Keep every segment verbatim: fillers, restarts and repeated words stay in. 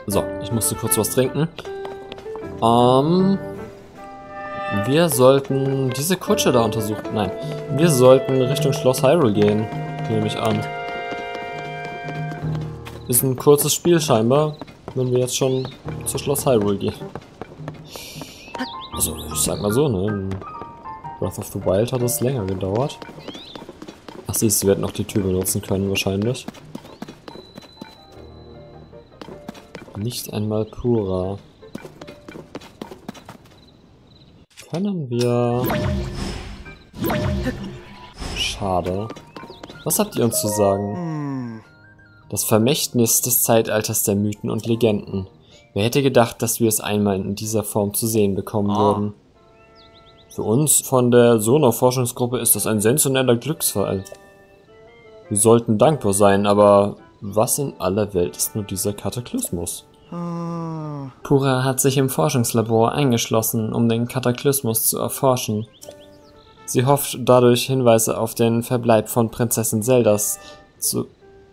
So, ich musste kurz was trinken. Ähm... Wir sollten diese Kutsche da untersuchen. Nein, wir sollten Richtung Schloss Hyrule gehen, nehme ich an. Ist ein kurzes Spiel scheinbar, wenn wir jetzt schon zu Schloss Hyrule gehen. Also, ich sag mal so, ne? In Breath of the Wild hat es länger gedauert. Ach siehst du, wir hätten noch die Tür benutzen können wahrscheinlich. Nicht einmal Pura. Können wir... Schade. Was habt ihr uns zu sagen? Das Vermächtnis des Zeitalters der Mythen und Legenden. Wer hätte gedacht, dass wir es einmal in dieser Form zu sehen bekommen Ah. würden? Für uns von der Sono-Forschungsgruppe ist das ein sensationeller Glücksfall. Wir sollten dankbar sein, aber was in aller Welt ist nur dieser Kataklysmus? Pura hat sich im Forschungslabor eingeschlossen, um den Kataklysmus zu erforschen. Sie hofft dadurch Hinweise auf den Verbleib von Prinzessin Zeldas zu...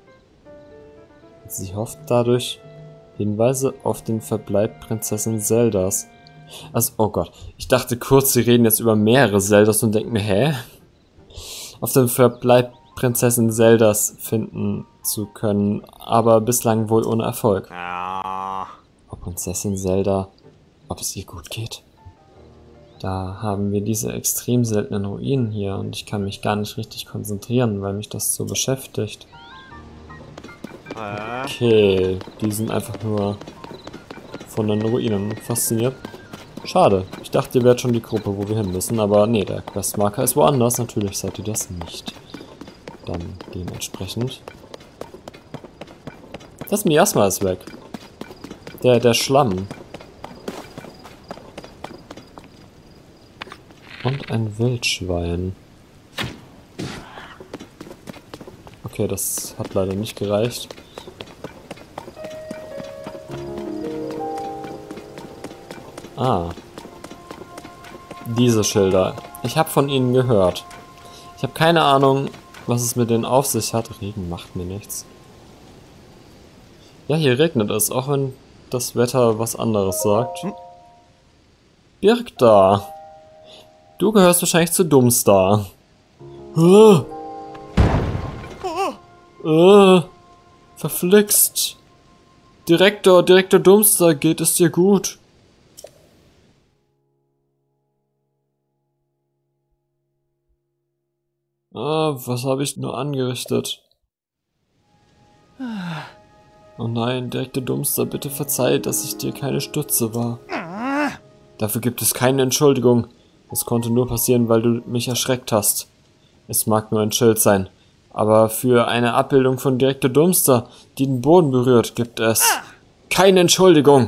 Sie hofft dadurch Hinweise auf den Verbleib Prinzessin Zeldas. Also, oh Gott, ich dachte kurz, sie reden jetzt über mehrere Zeldas und denken mir, hä? Auf den Verbleib Prinzessin Zeldas finden zu können, aber bislang wohl ohne Erfolg. Ob Prinzessin Zelda, ob es ihr gut geht? Da haben wir diese extrem seltenen Ruinen hier und ich kann mich gar nicht richtig konzentrieren, weil mich das so beschäftigt. Okay, die sind einfach nur von den Ruinen fasziniert. Schade, ich dachte, ihr wärt schon die Gruppe, wo wir hin müssen, aber nee, der Questmarker ist woanders, natürlich seid ihr das nicht. Dann dementsprechend. Das Miasma ist weg. Der, der Schlamm. Und ein Wildschwein. Okay, das hat leider nicht gereicht. Ah. Diese Schilder. Ich habe von ihnen gehört. Ich habe keine Ahnung, was es mit denen auf sich hat. Regen macht mir nichts. Ja, hier regnet es, auch wenn das Wetter was anderes sagt. Birgda. Du gehörst wahrscheinlich zu Dummstar. Äh. Äh. Verflixt. Direktor, Direktor Dummstar, geht es dir gut? Ah, was habe ich nur angerichtet? Oh nein, Direktor Dummstar, bitte verzeih, dass ich dir keine Stütze war. Dafür gibt es keine Entschuldigung. Das konnte nur passieren, weil du mich erschreckt hast. Es mag nur ein Schild sein, aber für eine Abbildung von Direktor Dummstar, die den Boden berührt, gibt es keine Entschuldigung.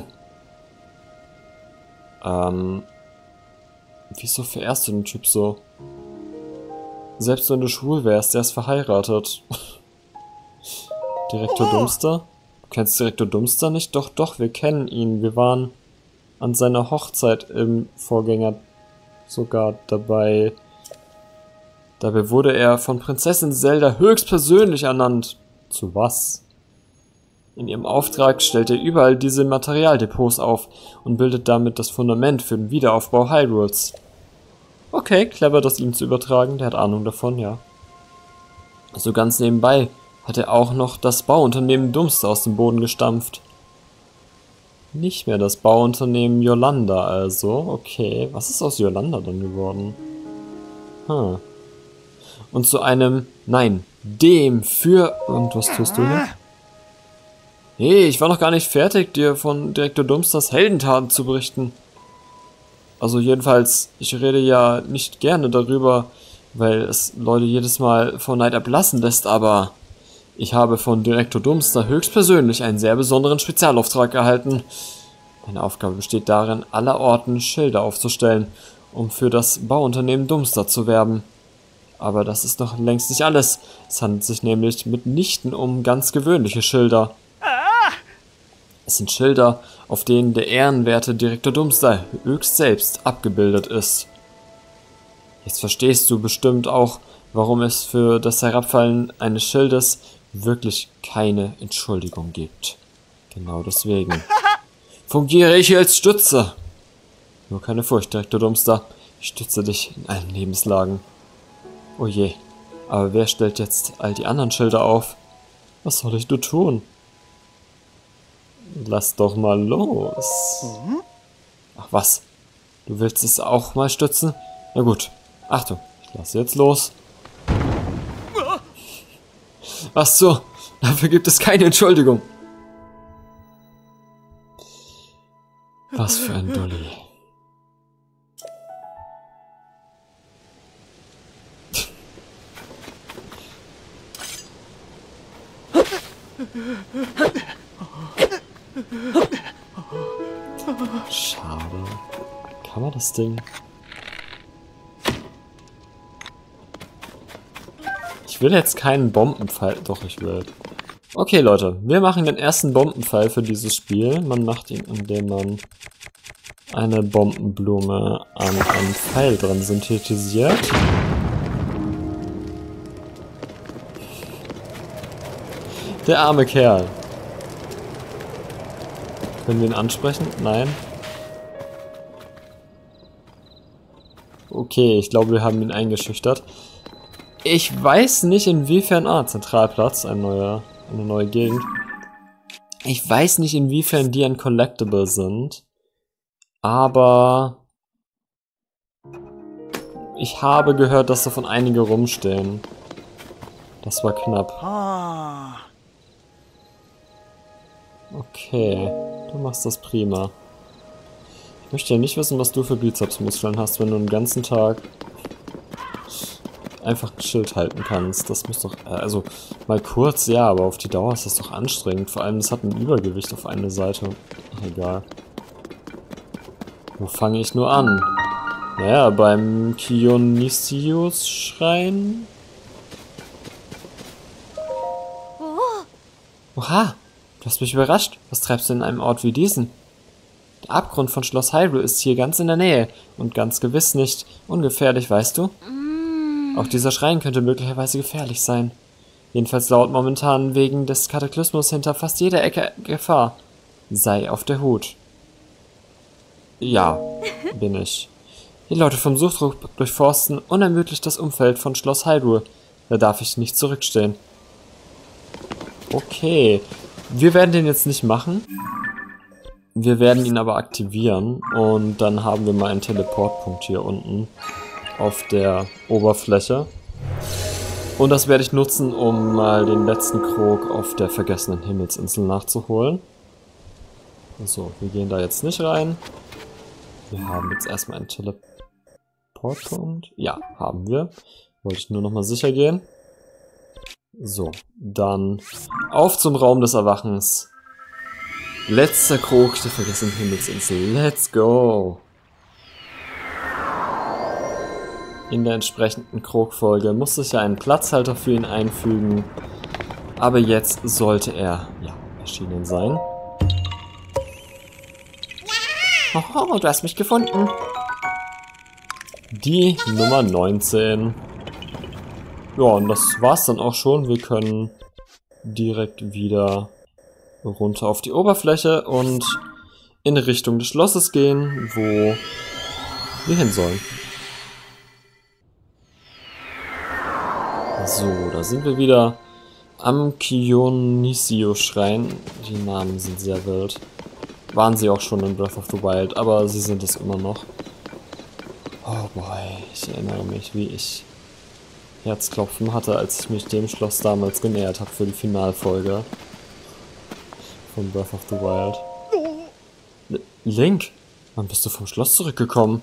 Ähm, wieso verehrst du den Typ so? Selbst wenn du schwul wärst, der ist verheiratet. Direktor Dummstar? Du kennst Direktor Dummstar nicht? Doch, doch, wir kennen ihn. Wir waren an seiner Hochzeit im Vorgänger sogar dabei. Dabei wurde er von Prinzessin Zelda höchstpersönlich ernannt. Zu was? In ihrem Auftrag stellt er überall diese Materialdepots auf und bildet damit das Fundament für den Wiederaufbau Hyrules. Okay, clever, das ihm zu übertragen. Der hat Ahnung davon, ja. So ganz nebenbei hat er auch noch das Bauunternehmen Dummstar aus dem Boden gestampft. Nicht mehr das Bauunternehmen Yolanda also. Okay, was ist aus Yolanda dann geworden? Hm. Und zu einem, nein, dem für... Und was tust du hier? Hey, ich war noch gar nicht fertig, dir von Direktor Dummstars Heldentaten zu berichten. Also jedenfalls, ich rede ja nicht gerne darüber, weil es Leute jedes Mal vor Neid ablassen lässt, aber ich habe von Direktor Dummstar höchstpersönlich einen sehr besonderen Spezialauftrag erhalten. Meine Aufgabe besteht darin, allerorten Schilder aufzustellen, um für das Bauunternehmen Dummstar zu werben. Aber das ist noch längst nicht alles. Es handelt sich nämlich mitnichten um ganz gewöhnliche Schilder. Es sind Schilder, auf denen der ehrenwerte Direktor Dummstar höchst selbst abgebildet ist. Jetzt verstehst du bestimmt auch, warum es für das Herabfallen eines Schildes wirklich keine Entschuldigung gibt. Genau deswegen fungiere ich hier als Stütze. Nur keine Furcht, Direktor Dumpster. Ich stütze dich in allen Lebenslagen. Oh je, aber wer stellt jetzt all die anderen Schilder auf? Was soll ich nur tun? Lass doch mal los. Ach was, du willst es auch mal stützen? Na gut, Achtung, ich lasse jetzt los. Ach so, dafür gibt es keine Entschuldigung. Was für ein Dulli. Schade. Kann man das Ding? Ich will jetzt keinen Bombenpfeil. Doch, ich will. Okay, Leute. Wir machen den ersten Bombenpfeil für dieses Spiel. Man macht ihn, indem man eine Bombenblume an einen Pfeil dran synthetisiert. Der arme Kerl. Können wir ihn ansprechen? Nein. Okay, ich glaube, wir haben ihn eingeschüchtert. Ich weiß nicht, inwiefern... Ah, Zentralplatz, ein neuer, eine neue Gegend. Ich weiß nicht, inwiefern die ein Collectible sind. Aber... ich habe gehört, dass davon einige rumstehen. Das war knapp. Okay, du machst das prima. Ich möchte ja nicht wissen, was du für Bizepsmuskeln hast, wenn du den ganzen Tag einfach ein Schild halten kannst. Das muss doch... Also, mal kurz, ja, aber auf die Dauer ist das doch anstrengend. Vor allem, es hat ein Übergewicht auf eine Seite. Ach, egal. Wo fange ich nur an? Naja, beim Kionissius-Schrein. Oha! Du hast mich überrascht. Was treibst du in einem Ort wie diesen? Der Abgrund von Schloss Hyrule ist hier ganz in der Nähe und ganz gewiss nicht ungefährlich, weißt du? Mm. Auch dieser Schrein könnte möglicherweise gefährlich sein. Jedenfalls lauert momentan wegen des Kataklysmus hinter fast jeder Ecke Gefahr. Sei auf der Hut. Ja, bin ich. Die Leute vom Suchdruck durchforsten unermüdlich das Umfeld von Schloss Hyrule. Da darf ich nicht zurückstehen. Okay. Wir werden den jetzt nicht machen. Wir werden ihn aber aktivieren. Und dann haben wir mal einen Teleportpunkt hier unten auf der Oberfläche. Und das werde ich nutzen, um mal den letzten Krog auf der vergessenen Himmelsinsel nachzuholen. So, wir gehen da jetzt nicht rein. Wir haben jetzt erstmal einen Teleportpunkt. Ja, haben wir. Wollte ich nur nochmal sicher gehen. So, dann auf zum Raum des Erwachens. Letzter Krog der vergessenen Himmelsinsel. Let's go! In der entsprechenden Krogfolge musste ich ja einen Platzhalter für ihn einfügen. Aber jetzt sollte er, ja, erschienen sein. Hoho, du hast mich gefunden. Die Nummer neunzehn. Ja, und das war's dann auch schon. Wir können direkt wieder runter auf die Oberfläche und in Richtung des Schlosses gehen, wo wir hin sollen. So, da sind wir wieder am Kionissius-Schrein. Die Namen sind sehr wild. Waren sie auch schon in Breath of the Wild, aber sie sind es immer noch. Oh boy, ich erinnere mich, wie ich Herzklopfen hatte, als ich mich dem Schloss damals genähert habe für die Finalfolge von Breath of the Wild. L- Link, wann bist du vom Schloss zurückgekommen?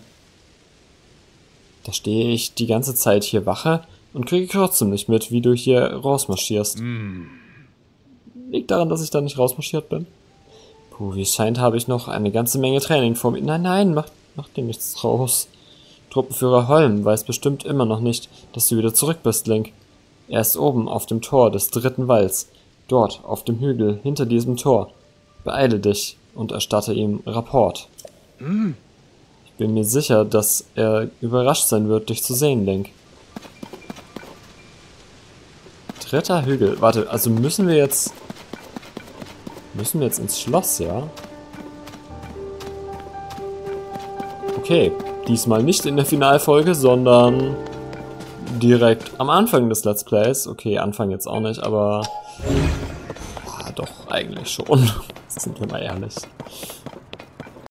Da stehe ich die ganze Zeit hier Wache und kriege trotzdem nicht mit, wie du hier rausmarschierst. Mm. Liegt daran, dass ich da nicht rausmarschiert bin? Puh, wie es scheint, habe ich noch eine ganze Menge Training vor mir. Nein, nein, mach, mach dir nichts draus. Truppenführer Holm weiß bestimmt immer noch nicht, dass du wieder zurück bist, Link. Er ist oben auf dem Tor des dritten Walls. Dort, auf dem Hügel, hinter diesem Tor. Beeile dich und erstatte ihm Rapport. Mm. Ich bin mir sicher, dass er überrascht sein wird, dich zu sehen, Link. Dritter Hügel. Warte, also müssen wir jetzt... Müssen wir jetzt ins Schloss, ja? Okay, diesmal nicht in der Finalfolge, sondern direkt am Anfang des Let's Plays. Okay, Anfang jetzt auch nicht, aber ja, doch, eigentlich schon. Sind wir mal ehrlich.